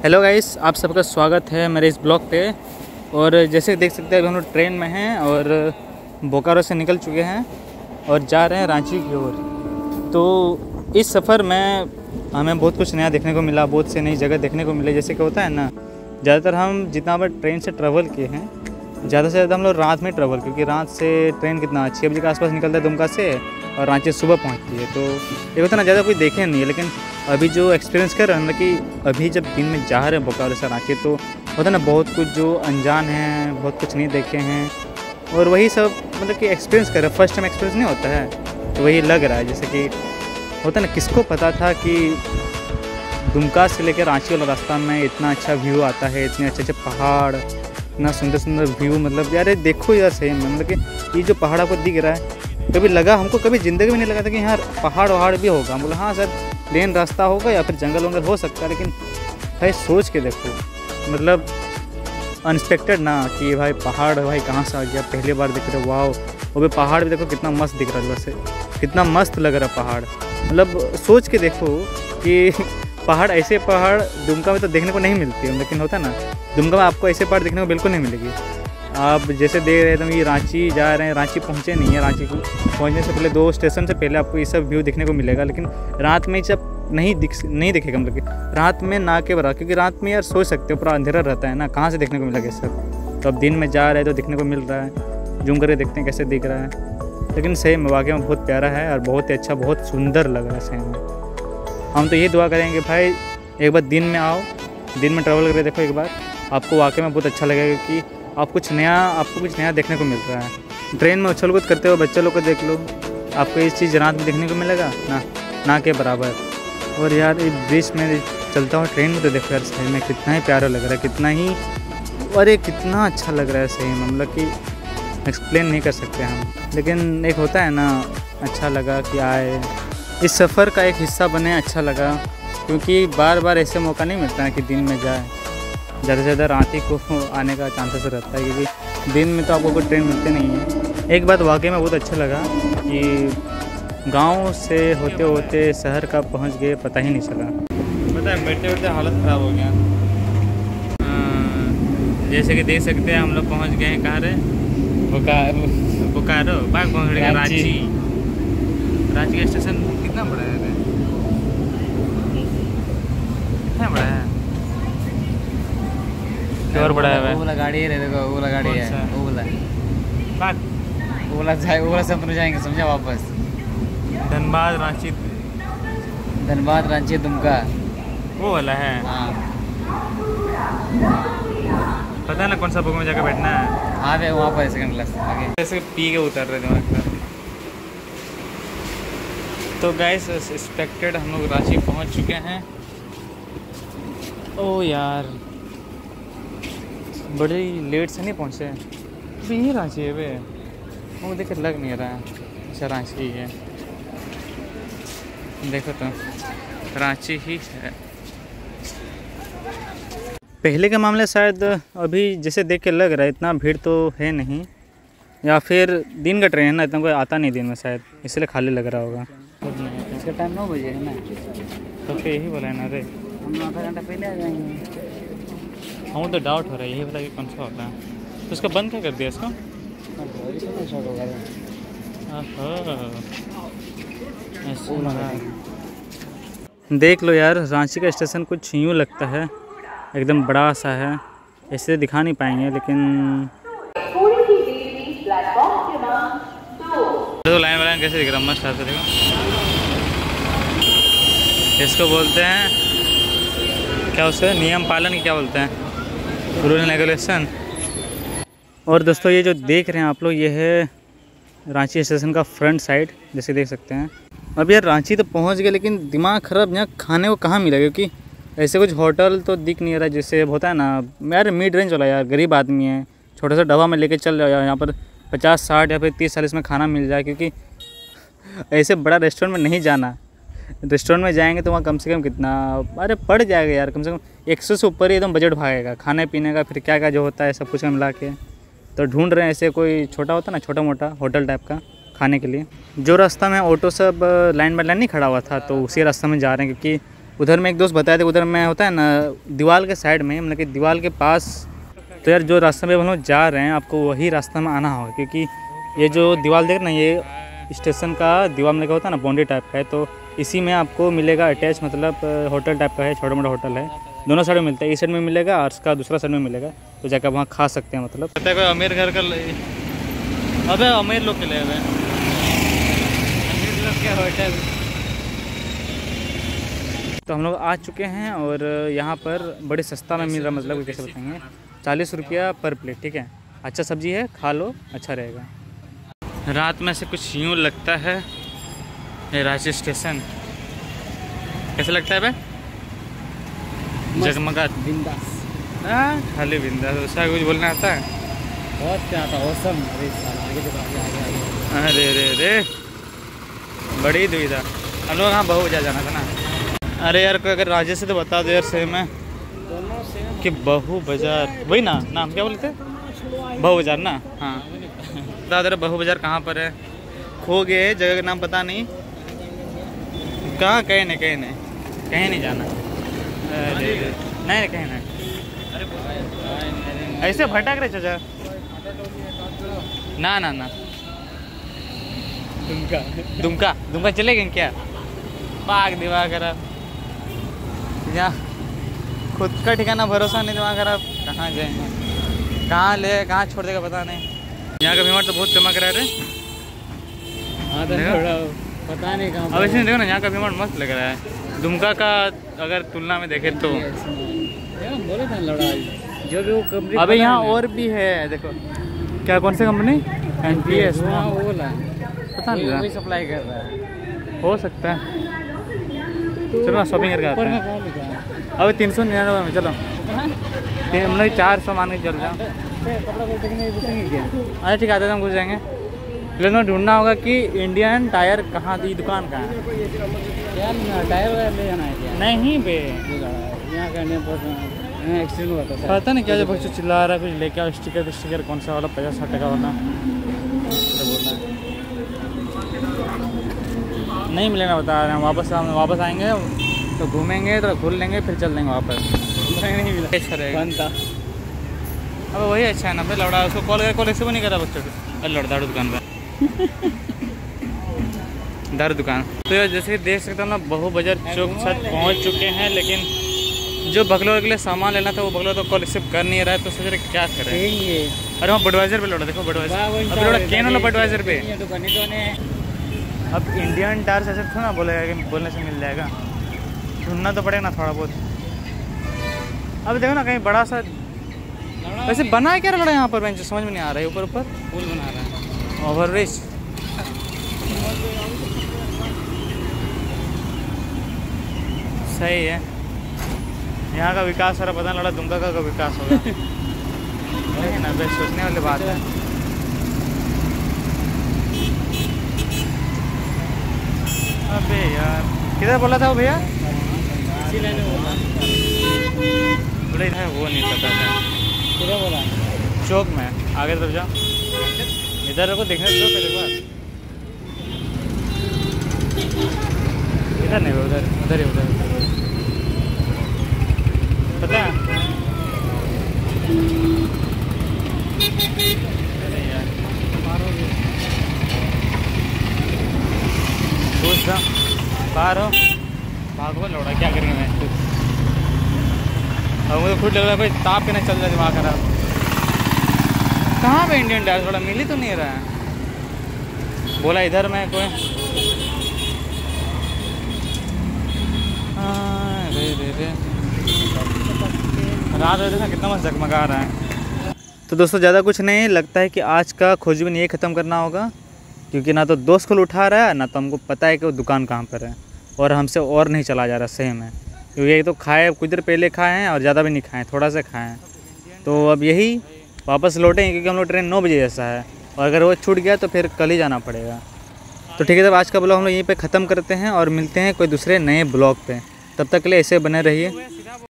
Hello guys, आप सबका स्वागत है मेरे इस ब्लॉग पे। और जैसे देख सकते हैं अभी हम लोग ट्रेन में हैं और बोकारो से निकल चुके हैं और जा रहे हैं रांची की ओर। तो इस सफ़र में हमें बहुत कुछ नया देखने को मिला, बहुत से नई जगह देखने को मिले। जैसे कि होता है ना, ज़्यादातर हम जितना बार ट्रेन से ट्रैवल किए हैं, ज़्यादा से ज़्यादा हम लोग रात में ट्रैवल, क्योंकि रात से ट्रेन कितना 6 बजे के आसपास निकलता है दुमका से और रांची सुबह पहुंचती है। तो ये होता है ना, ज़्यादा कोई देखे नहीं है। लेकिन अभी जो एक्सपीरियंस कर रहे हैं, मतलब कि अभी जब दिन में जा रहे हैं बोकारो से रांची, तो होता है ना बहुत कुछ जो अनजान हैं, बहुत कुछ नहीं देखे हैं और वही सब मतलब कि एक्सपीरियंस कर रहे हैं। फर्स्ट टाइम एक्सपीरियंस नहीं होता है, तो वही लग रहा है। जैसे कि होता है ना, किसको पता था कि दुमका से लेकर रांची वाला रास्ता में इतना अच्छा व्यू आता है, इतने अच्छे अच्छे पहाड़, इतना सुंदर सुंदर व्यू। मतलब यार देखो यार, सही में मतलब कि ये जो पहाड़ आपको दिख रहा है, कभी लगा हमको, कभी ज़िंदगी में नहीं लगा था कि यार पहाड़ वहाड़ भी होगा। हम बोला हाँ सर, प्लेन रास्ता होगा या फिर जंगल वंगल हो सकता है। लेकिन भाई सोच के देखो, मतलब अनएक्सपेक्टेड ना कि भाई पहाड़ भाई कहाँ से आ गया, पहली बार दिख रहे। वाह, वो भी पहाड़ भी देखो कितना मस्त दिख रहा है, वैसे कितना मस्त लग रहा है पहाड़। मतलब सोच के देखो कि पहाड़, ऐसे पहाड़ दुमका में तो देखने को नहीं मिलती है। लेकिन होता है ना, दुमका में आपको ऐसे पहाड़ देखने को बिल्कुल नहीं मिलेगी। आप जैसे देख रहे थे, ये रांची जा रहे हैं, रांची पहुंचे नहीं है। रांची को पहुंचने से पहले 2 स्टेशन से पहले आपको ये सब व्यू देखने को मिलेगा। लेकिन रात में सब नहीं दिखेगा, मतलब कि रात में ना के बराबर, क्योंकि रात में यार सोच सकते हो पूरा अंधेरा रहता है ना, कहाँ से देखने को मिलेगा ये सब। तो अब दिन में जा रहे हैं तो देखने को मिल रहा है, जूम करके देखते हैं कैसे दिख रहा है। लेकिन सही में वाकई में बहुत प्यारा है और बहुत ही अच्छा, बहुत सुंदर लग रहा है सही में। हम तो ये दुआ करेंगे भाई एक बार दिन में आओ, दिन में ट्रैवल करके देखो एक बार, आपको वाकई में बहुत अच्छा लगेगा कि आपको कुछ नया देखने को मिल रहा है। ट्रेन में उछल कूद करते हुए बच्चे लोग को देख लो, आपको इस चीज़ रात में देखने को मिलेगा ना के बराबर। और यार इस ब्रिज में चलता हूँ ट्रेन में, तो देखो यार सही में कितना ही प्यारा लग रहा है, कितना ही, अरे कितना अच्छा लग रहा है सही में। मतलब कि एक्सप्लेन नहीं कर सकते हम। लेकिन एक होता है ना, अच्छा लगा कि आए, इस सफ़र का एक हिस्सा बने, अच्छा लगा। क्योंकि बार बार ऐसे मौका नहीं मिलता है कि दिन में जाए। ज़्यादा से ज़्यादा रांची को आने का चांसेस रहता है, क्योंकि दिन में तो आपको कोई ट्रेन मिलते नहीं है। एक बात वाकई में बहुत अच्छा लगा कि गांव से होते होते शहर कब पहुंच गए पता ही नहीं चला। पता है, बैठते बैठते हालत ख़राब हो गया। जैसे कि देख सकते हैं हम लोग पहुँच गए हैं, कहाँ रहे, बोकारो बाग पहुँच गए रांची। रांची का स्टेशन कितना बड़ा है, कितना बड़ा है, और बड़ा है। ओला गाड़ी है, देखो ओला गाड़ी है, ओला से हम जाएंगे, समझा, वापस धनबाद रांची दुमका, वो वाला है। हाँ पता है ना कौन सा बुक में जाकर बैठना है। हाँ भाई, वहाँ पर सेकंड क्लास आगे जैसे पी के उतर रहे दिमाग। तो गाइस एक्सपेक्टेड हम लोग रांची पहुँच चुके हैं। ओ यार बड़े लेट से नहीं पहुँचे, अभी यही रांची है वे, वो देख लग नहीं रहा है अच्छा रांची ही है। देखो तो रांची ही है। पहले के मामले शायद अभी जैसे देख के लग रहा है इतना भीड़ तो है नहीं, या फिर दिन का ट्रेन है ना, इतना कोई आता नहीं दिन में शायद, इसलिए खाली लग रहा होगा। इसका टाइम 9 बजे है ना, तो फिर यही बोला है ना रे, हम आधा घंटा पहले आ जाएंगे। हम तो डाउट हो रहा है यही वाला कि कौन सा होता है। तो उसका बंद क्या कर दिया इसको? देख लो यार, रांची का स्टेशन कुछ यूँ लगता है, एकदम बड़ा सा है, ऐसे दिखा नहीं पाएंगे। लेकिन तो लाइन वाला कैसे दिख रहा है, मस्त है। देखो इसको बोलते हैं क्या, उसका नियम पालन की क्या बोलते हैं, रूल एंड रेगुलेशन। और दोस्तों ये जो देख रहे हैं आप लोग, ये है रांची स्टेशन का फ्रंट साइड, जैसे देख सकते हैं। अब यार रांची तो पहुंच गए, लेकिन दिमाग ख़राब, यहाँ खाने को कहाँ मिला, क्योंकि ऐसे कुछ होटल तो दिख नहीं रहा। जैसे होता है ना यार, मिड रेंज वाला, यार गरीब आदमी है, छोटा सा ढाबा में लेके चल जाओ, यहाँ पर 50-60 या फिर 30-40 में खाना मिल जाए। क्योंकि ऐसे बड़ा रेस्टोरेंट में नहीं जाना, रेस्टोरेंट में जाएंगे तो वहाँ कम से कम कितना, अरे पड़ जाएगा यार, कम से कम 100 से ऊपर ही एकदम बजट भागेगा खाने पीने का, फिर क्या क्या जो होता है सब कुछ मिला के। तो ढूंढ रहे हैं ऐसे कोई छोटा होता ना, छोटा मोटा होटल टाइप का खाने के लिए। जो रास्ता में ऑटो सब लाइन बाय लाइन नहीं खड़ा हुआ था, तो उसी रास्ते में जा रहे हैं, क्योंकि उधर में एक दोस्त बताया था, उधर में होता है ना दीवार के साइड में, मतलब कि दीवार के पास। तो यार जो रास्ते में हम लोग जा रहे हैं आपको वही रास्ता में आना होगा, क्योंकि ये जो दीवार देख ना, ये स्टेशन का दीवार में लगा होता है ना, बाउंड्री टाइप का है। तो इसी में आपको मिलेगा अटैच, मतलब होटल टाइप का है, छोटा मोटा होटल है, दोनों साइड में मिलता है। इस साइड में मिलेगा और उसका दूसरा साइड में मिलेगा, तो जाकर वहाँ खा सकते हैं। मतलब पता है कोई अमीर घर का, अबे अमीर लोग के लिए अमीर लोग क्या होटल। तो हम लोग आ चुके हैं और यहाँ पर बड़े सस्ता में मिल रहा, मतलब कैसे बताएंगे, 40 रुपया पर प्लेट, ठीक है। अच्छा सब्जी है, खा लो, अच्छा रहेगा। रात में से कुछ यूँ लगता है ये रांची स्टेशन। कैसे लगता है भाई? जगमगा बिंदास। खाली बिंदास, उसका कुछ बोलना आता है? बहुत क्या आता औसम। अरे आगे तो आगे आगे आगे। अरे रे रे, बड़ी दुविधा। हम लोग यहाँ बहु जाना था ना। अरे यार कोई अगर राज्य से तो बता दो यार, सेम है दोनों से कि बहु बाजार, वही ना नाम क्या बोलते हैं, बहु बाजार ना। हाँ बता दे रहे बहु बाजार कहाँ पर है। खो गए, जगह का नाम पता नहीं कहाँ, कहीं नहीं कहीं नहीं, कहीं नहीं जाना। अरे नहीं कहीं नहीं, ऐसे भटक रहे चाचा। ना ना ना, दुमका दुमका दुमका चलेंगे क्या? पाग दिवा कर यहाँ खुद का ठिकाना भरोसा नहीं, दिमाग खराब, कहाँ जाएंगे, कहाँ ले कहाँ छोड़ देगा पता नहीं। यहाँ का भीमट तो बहुत चमक रहा है रे। हाँ तो थोड़ा पता नहीं कहाँ। अब ऐसे देखो ना, यहाँ का भीमट मस्त लग रहा है दुमका का, अगर तुलना में देखें तो। बोले था लड़ा जो भी वो कंपनी। अबे यहाँ और भी है, देखो क्या, कौन सी कंपनी? NPS। वो बोला पता नहीं, वही सप्लाई कर रहा है। हो सकता है। चलो ना शॉपिंग करके आते हैं। अबे 399 में चलो, हम लोग 400 मान के चल जाओ। कपड़ा को देखने रुकेंगे क्या? अरे ठीक आते हम घुस जाएंगे। लेकिन ढूंढना होगा कि इंडियन टायर कहाँ थी, दुकान कहाँ है। यार टायर वायर ले जाना है क्या? नहीं बे, यहाँ करने पर एक्सीडेंट हुआ था। पता नहीं क्या, जब बच्चों चिल्ला रहा है कुछ लेके आओ, स्टिकर स्टिकर कौन सा वाला, 50-60 टका वाला तो बोलना है। नहीं मिलेगा बता रहे हैं। वापस आएंगे तो घूमेंगे, तो घूम लेंगे, फिर चल देंगे वापस। नहीं मिला, अच्छा रहेगा। बनता अब वही अच्छा है ना फिर, लौड़ा उसको कॉल रिसीव नहीं करा बच्चों को। अरे लौड़ा दारू दुकान पर दारू दुकान। तो यार जैसे कि देख सकते हो ना, बहु बाजार चौक छत पहुँच चुके हैं, लेकिन जो बगलोर के लिए सामान लेना था वो बगलोर तो कॉल रिसीव कर नहीं रहा है, तो सोच रहे क्या करें। अरे वहाँ बडवाइजर पे लौटा, देखो बडवाइजर, अभी लौटा केन वाला बडवाइजर पे। अब इंडियन टायर से ऐसे थोड़ा ना बोलेगा कि बोलने से मिल जाएगा, ढूंढना तो पड़ेगा ना थोड़ा बहुत। अब देखो ना कहीं बड़ा सा, वैसे बना है क्या लड़ा यहाँ पर, बेंच समझ में नहीं आ रहा है। ऊपर ऊपर पुल बना रहा है, ओवर ब्रिज। सही है, यहाँ का विकास सारा पता नहीं लड़ा, दुमका का विकास होगा। नहीं ना बस सोचने वाली बात है। अबे यार किधर बोला था वो भैया? थोड़ा इधर वो नहीं पता था, किधर बोला? चौक में आगे तरफ जाओ, इधर को देखने दो पहले बार। इधर नहीं, उधर उधर ही, उधर पता है। अरे यार घुस जा, बाहर हो, भागो लौड़ा, क्या करेंगे मैं। अब मुझे खुद लग रहा है भाई, ताप के नहीं चल रहा दिमाग खराब। कहाँ पे इंडियन टायर, थोड़ा मिल ही तो नहीं रहा है। बोला इधर में कोई, रात में देखा कितना मस्त जगमगा रहा है। तो दोस्तों ज़्यादा कुछ नहीं लगता है कि आज का खोजबीन ये ख़त्म करना होगा, क्योंकि ना तो दोस्त को उठा रहा है, ना तो हमको पता है कि वो दुकान कहाँ पर है, और हमसे और नहीं चला जा रहा सही में। क्योंकि एक तो खाए कुछ देर पहले खाए हैं और ज़्यादा भी नहीं खाएँ, थोड़ा सा खाएँ हैं। तो अब यही वापस लौटेंगे, क्योंकि हम लोग ट्रेन 9 बजे जैसा है, और अगर वो छूट गया तो फिर कल ही जाना पड़ेगा। तो ठीक है, तब आज का ब्लॉग हम लोग यहीं पे ख़त्म करते हैं और मिलते हैं कोई दूसरे नए ब्लॉग पे। तब तक के लिए ऐसे बने रहिए।